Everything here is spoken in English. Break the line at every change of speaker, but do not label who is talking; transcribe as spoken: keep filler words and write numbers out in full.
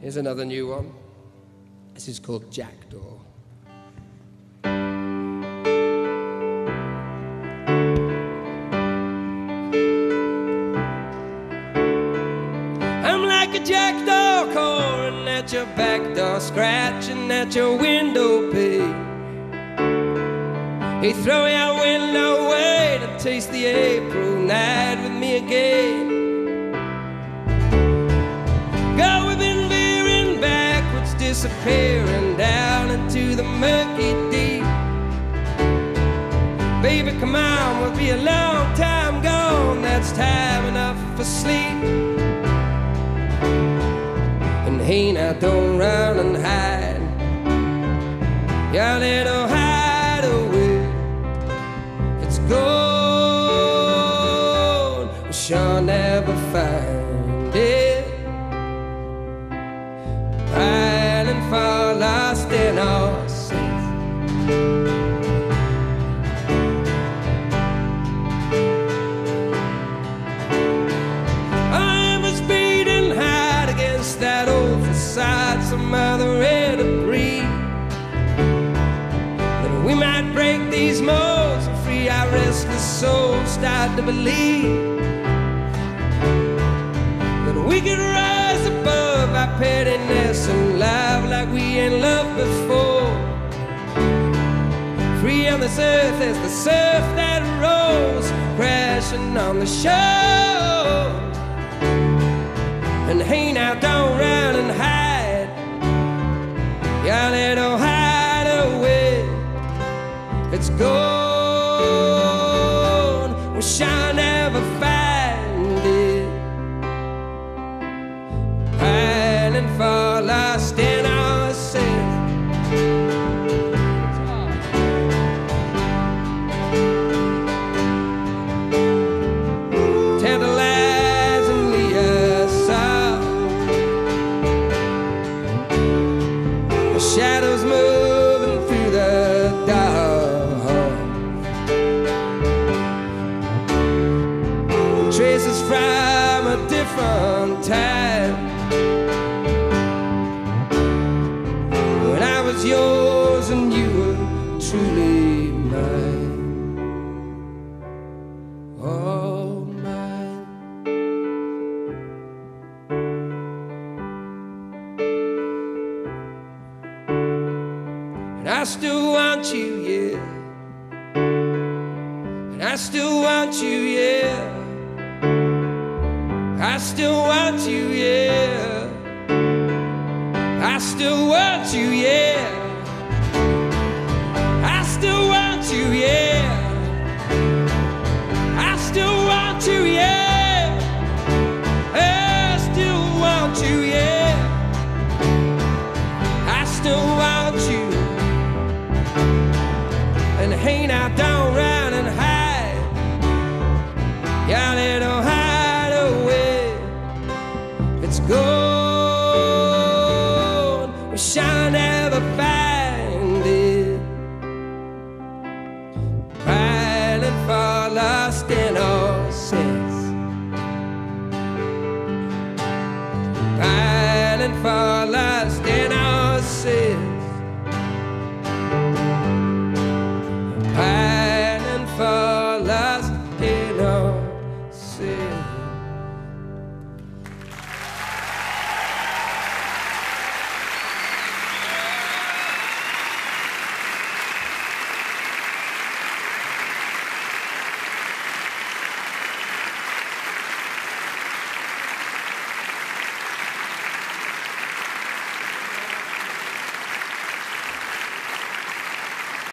Here's another new one. This is called Jackdaw. I'm like a jackdaw calling at your back door, scratching at your window pane. Hey, throw your window away to taste the April night with me again. God, we've been veering backwards, disappearing down into the murky deep. Baby, come on, we'll be a long time gone. That's time enough for sleep. And hey, now don't run and hide your little hideaway. It's gold, we shall never find it. Piling for lost in our sins. I was beating hard against that old facade, some other end of breed. That we might break these molds and free our restless souls, start to believe that we could rise above our pettiness and love like we ain't loved before. Free on this earth as the surf that rolls crashing on the shore. And hey, now don't run and hide your little hideaway. It's gold, we shall never find it. Piling for lost in our sins. Tantalizing the assault, the shadows moving through the dark, traces from a different time, when I was yours and you were truly mine. All mine. And I still want you, yeah. And I still want you, yeah. I still want you, yeah. I still want you, yeah. I still want you, yeah. I still want you, yeah. I still want you, yeah. I still want you. And hey, now don't run and hide your little hideaway. It's gold, we shall never find it. Piling for lost in our sins. Piling for lost in our sins. Piling for lost in our sins.